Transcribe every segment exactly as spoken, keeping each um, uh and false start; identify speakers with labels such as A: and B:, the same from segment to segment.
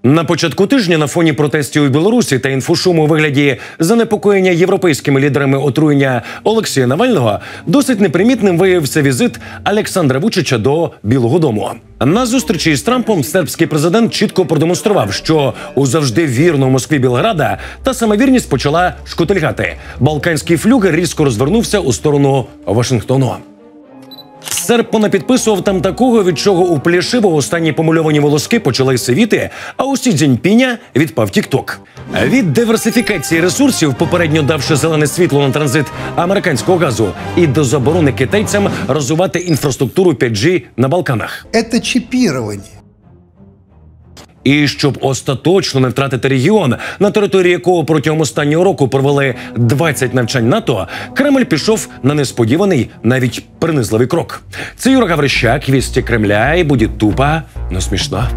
A: На початку тижня на фоні протестів у Білорусі та інфошуму у вигляді занепокоєння європейськими лідерами отруєння Олексія Навального досить непримітним виявився візит Олександра Вучича до Білого дому. На зустрічі із Трампом сербський президент чітко продемонстрував, що у завжди вірному Москві Білграда та самовірність почала шкотильгати. Балканський флюгер різко розвернувся у сторону Вашингтону. Серб понапідписував там такого, від чого у Плішивого останні помальовані волоски почали сивіти, а у Сі Цзіньпіня відпав тік-ток. Від диверсифікації ресурсів, попередньо давши зелене світло на транзит американського газу, і до заборони китайцям розвивати інфраструктуру п'ять джі на Балканах.
B: Це чіпірування.
A: І щоб остаточно не втратити регіон, на території якого протягом останнього року провели двадцять навчань НАТО, Кремль пішов на несподіваний, навіть принизливий крок. Це Юра Гаврищак, «Вісті Кремля», і буде тупо, но смішно.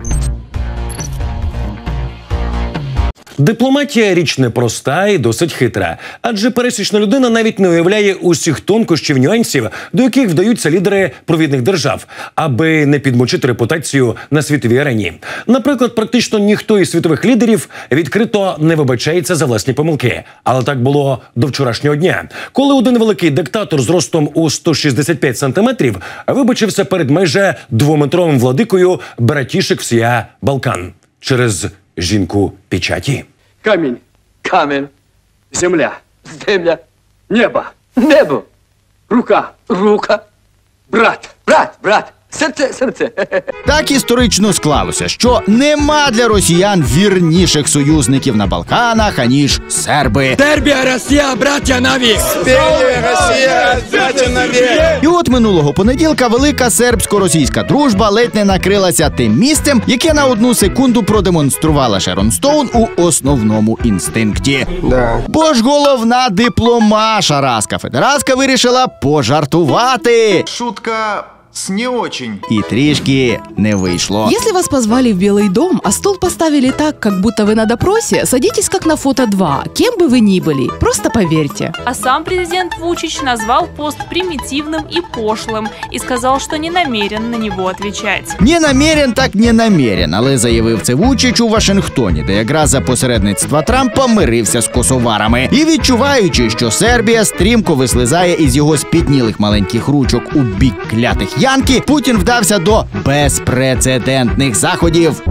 A: Дипломатія – річ непроста і досить хитра. Адже пересічна людина навіть не уявляє усіх тонкощів, нюансів, до яких вдаються лідери провідних держав, аби не підмочити репутацію на світовій арені. Наприклад, практично ніхто із світових лідерів відкрито не вибачається за власні помилки. Але так було до вчорашнього дня, коли один великий диктатор з ростом у сто шістдесят п'ять сантиметрів вибачився перед майже двометровим владикою братішек всія Балкан через жінку печаті.
C: Камінь, камінь, земля, земля, небо, небо, рука, рука, брат, брат, брат, серце, серце.
D: Так історично склалося, що нема для росіян вірніших союзників на Балканах, аніж серби.
E: Сербія, Росія, браття навік!
F: Сербія, Росія, браття навік!
D: І от минулого понеділка велика сербсько-російська дружба ледь не накрилася тим місцем, яке на одну секунду продемонструвала Шерон Стоун у «Основному інстинкті».
F: Да.
D: Бо ж головна дипломаша Раска Федераска вирішила пожартувати.
F: Шутка с не очень.
D: І трішки не вийшло.
G: Если вас позвали в Белый дом, а стол поставили так, как будто вы на допросе, садитесь как на фото два, кем бы вы ни были, просто поверьте.
H: А сам президент Вучич назвал пост примитивным и пошлым и сказал, что не намерен на него отвечать.
D: Не намерен, так не намерен, але заявив це Вучич у Вашингтоні, де якраз за посередництва Трампа мирився з косоварами. І відчуваючи, що Сербія стрімко вислизає із його спітнілих маленьких ручок у бік клятих Янки, Путін вдався до безпрецедентних заходів.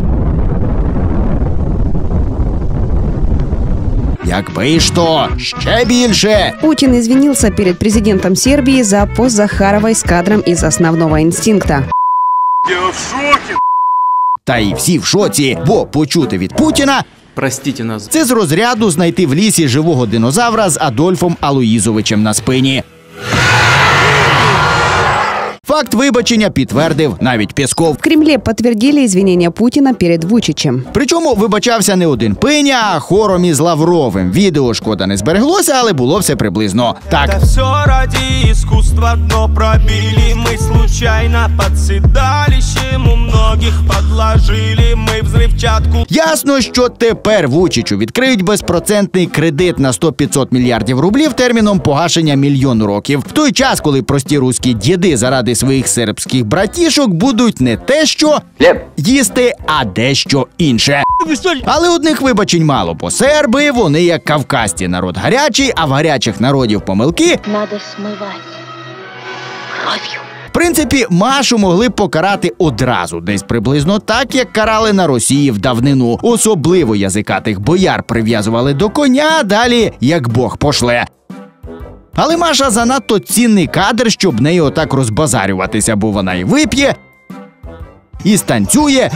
D: Якби ж то, ще більше.
I: Путин извинился перед президентом Сербии за пост Захарова с кадром из «Основного инстинкта».
F: Я в шоке.
D: Та й всі в шоці, бо почути від Путіна
E: Простите нас.
D: це з розряду знайти в лісі живого динозавра з Адольфом Алоїзовичем на спині. Факт вибачення підтвердив навіть Пєсков.
I: В Кремле подтвердили извинения Путина перед Вучичем.
D: Причому вибачався не один Пиня, а хором із Лавровим. Відео, шкода, не збереглося, але було все приблизно так.
J: Это все ради искусства дно пробили, мы случайно под седалищем у многих подложили, мы взрывчатку.
D: Ясно, що тепер Вучичу відкриють безпроцентний кредит на сто-п'ятсот мільярдів рублів терміном погашення мільйон років. В той час, коли прості руські діди заради своїх сербських братішок будуть не те що їсти, а дещо інше. Але одних вибачень мало, бо серби, вони як кавказці, народ гарячий, а в гарячих народів помилки
K: надо смивати кров'ю.
D: В принципі, Машу могли б покарати одразу, десь приблизно так, як карали на Росії в давнину. Особливо язикатих бояр прив'язували до коня, а далі як Бог пошле. Але Маша занадто цінний кадр, щоб нею отак розбазарюватися, бо вона і вип'є, і станцює,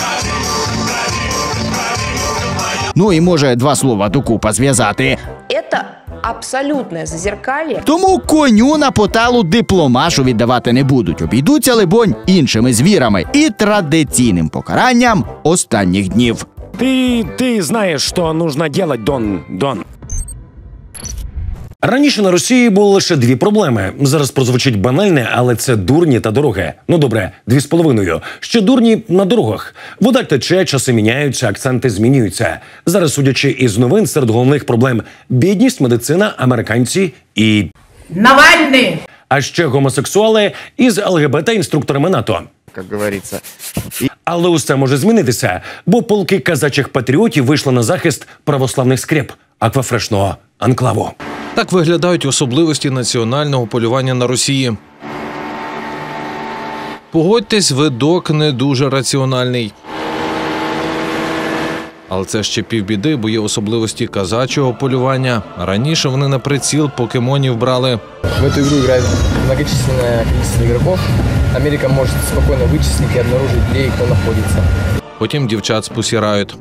D: ну і може два слова докупа зв'язати.
K: Это абсолютное зазеркалье.
D: Тому коню на поталу дипломашу віддавати не будуть. Обійдуться, либонь, іншими звірами і традиційним покаранням останніх днів.
A: Ти, ти знаєш, що нужно делать, Дон, Дон. Раніше на Росії було лише дві проблеми. Зараз прозвучить банальне, але це дурні та дороги. Ну добре, дві з половиною. Ще дурні на дорогах. Вода тече, часи міняються, акценти змінюються. Зараз, судячи із новин, серед головних проблем – бідність, медицина, американці і...
L: Навальний!
A: А ще гомосексуали із ЛГБТ-інструкторами НАТО.
F: как говорится.
A: Але усе може змінитися, бо полки казачих патріотів вийшли на захист православних скреп аквафрешного анклаву.
B: Так виглядають особливості національного полювання на Росії. Погодьтесь, видок не дуже раціональний. Але це ще півбіди, бо є особливості казачого полювання. Раніше вони на приціл покемонів брали.
L: В эту игру играет многочисленное количество игроков. Америка может спокойно вычислить и обнаружить, где и кто находится.
B: Потім дівчат спосірають.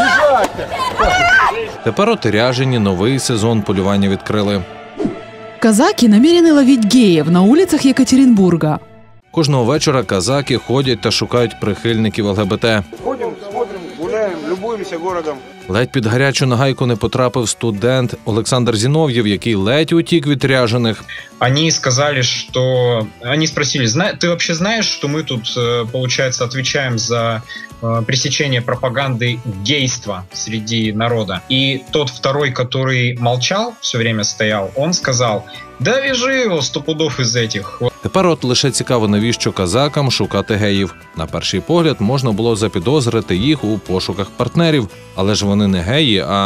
B: Тепер от Ряжені новий сезон полювання відкрили.
G: Казаки намерены ловить геев на улицах Екатеринбурга.
B: Кожного вечора казаки ходять та шукають прихильників ел ге бе те.
F: Ходим, смотрим, гуляем, любуемся городом.
B: Ледь під гарячу нагайку не потрапив студент Олександр Зінов'єв, який ледь утік від Ряжених.
M: Они сказали, что... Они спросили, ты вообще знаешь, что мы тут, получается, отвечаем за пресечение пропаганды гейства среди народа? И тот второй, который молчал, все время стоял, он сказал, да вяжи его сто пудов из этих.
B: Тепер от лише цікаво, навіщо казакам шукати геїв. На перший погляд можна було запідозрити їх у пошуках партнерів. Але ж вони не геї, а...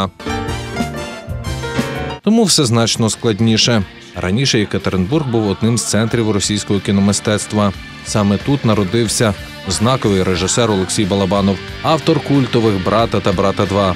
B: Тому все значно складніше. Раніше Єкатеринбург був одним з центрів російського кіномистецтва. Саме тут народився знаковий режисер Олексій Балабанов, автор культових «Брата» та «Брата два».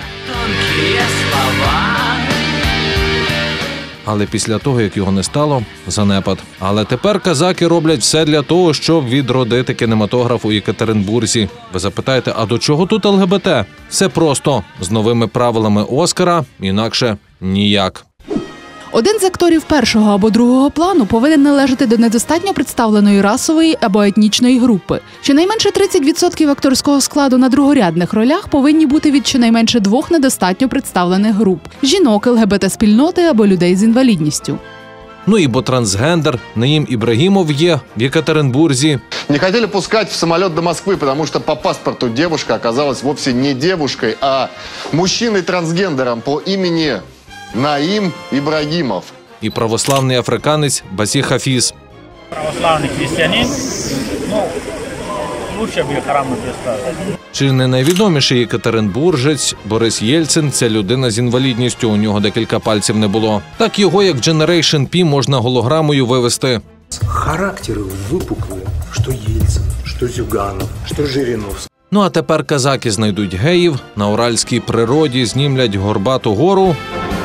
B: Але після того, як його не стало, занепад. Але тепер казаки роблять все для того, щоб відродити кінематограф у Єкатеринбурзі. Ви запитаєте, а до чого тут ел ге бе те? Все просто. З новими правилами Оскара, інакше ніяк.
G: Один з акторів першого або другого плану повинен належати до недостатньо представленої расової або етнічної групи. Щонайменше тридцять відсотків акторського складу на другорядних ролях повинні бути від щонайменше двох недостатньо представлених груп – жінок, ел ге бе те-спільноти або людей з інвалідністю.
B: Ну і бо трансгендер Наїм Ібрагімов є в Єкатеринбурзі.
N: Не хотели пускать в самолет до Москвы, потому что по паспорту девушка оказалась вовсе не девушкой, а мужчиной-трансгендером по имени Наим Ибрагимов.
B: І православний африканець Басі Хафіз.
O: Православний християнин, ну, лучше б храм не представити.
B: Чи не найвідоміший єкатеринбуржець Борис Єльцин – це людина з інвалідністю, у нього декілька пальців не було. Так його, як в Generation Пі, можна голограмою вивести.
P: Характери випукли, що Єльцин, що Зюганов, що Жириновський.
B: Ну а тепер казаки знайдуть геїв, на уральській природі знімлять горбату гору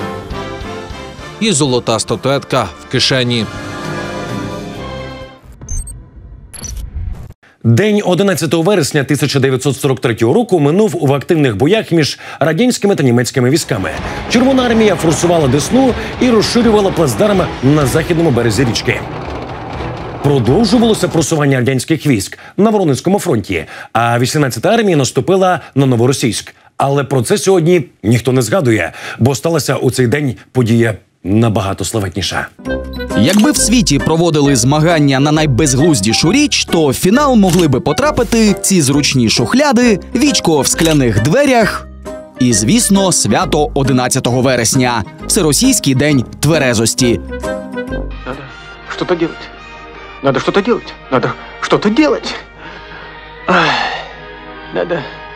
B: і золота статуетка в кишені.
A: День одинадцятого вересня тисяча дев'ятсот сорок третього року минув в активних боях між радянськими та німецькими військами. Червона армія форсувала Десну і розширювала плацдарм на західному березі річки. Продовжувалося просування радянських військ на Воронезькому фронті, а вісімнадцята армія наступила на Новоросійськ. Але про це сьогодні ніхто не згадує, бо сталася у цей день подія набагато славетніша.
D: Якби в світі проводили змагання на найбезглуздішу річ, то в фінал могли би потрапити ці зручні шухляди, вічко в скляних дверях і, звісно, свято одинадцятого вересня – Всеросійський день тверезості.
C: Надо что-то делать. Надо что-то делать. Надо что-то делать. Ах, надо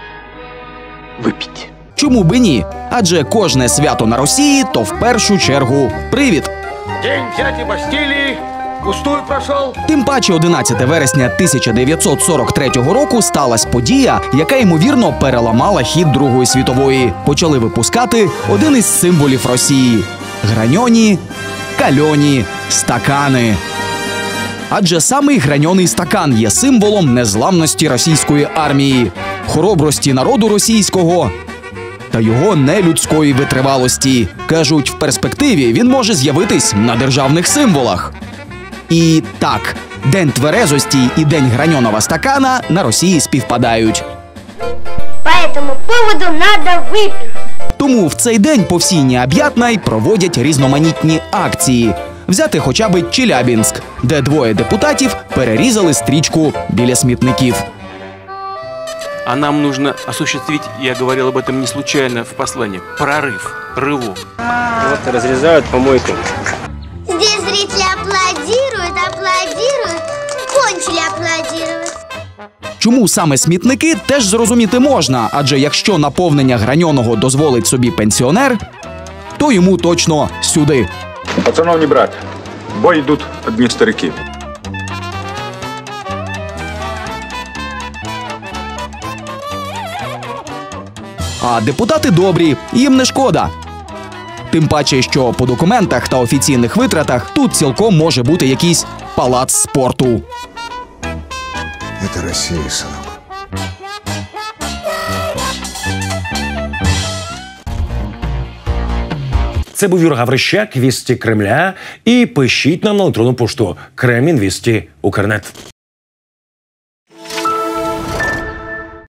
C: випити.
D: Чому би ні? Адже кожне свято на Росії – то в першу чергу привід.
C: День взятия Бастилии пустую прошел.
D: Тим паче одинадцятого вересня тисяча дев'ятсот сорок третього року сталася подія, яка, ймовірно, переламала хід Другої світової. Почали випускати один із символів Росії – граньоні, кальоні, стакани. Адже саме граньоний стакан є символом незламності російської армії, хоробрості народу російського та його нелюдської витривалості. Кажуть, в перспективі він може з'явитись на державних символах. І так, День тверезості і День граньоного стакана на Росії співпадають.
Q: По этому поводу надо выпить.
D: Тому в цей день по всій Необ'ятній проводять різноманітні акції. Взяти хоча б Челябінськ, де двоє депутатів перерізали стрічку біля смітників.
E: А нам нужно осуществить, я говорил об этом не случайно в послании, прорыв, рывок.
L: Вот разрезают помойку.
Q: Здесь зрители аплодируют, аплодируют, кончили аплодировать.
R: Чому саме смітники, теж зрозуміти можна, адже якщо наповнення граньоного дозволить собі пенсіонер, то йому точно сюди.
S: Пацанов не брать, бо йдуть одні старики.
R: А депутати добрі, їм не шкода. Тим паче, що по документах та офіційних витратах тут цілком може бути якийсь палац спорту.
T: Це Росія, синок.
A: Це був Юра Гаврищак, «Вісті Кремля». І пишіть нам на електронну пошту кремінвісті крапка укрнет.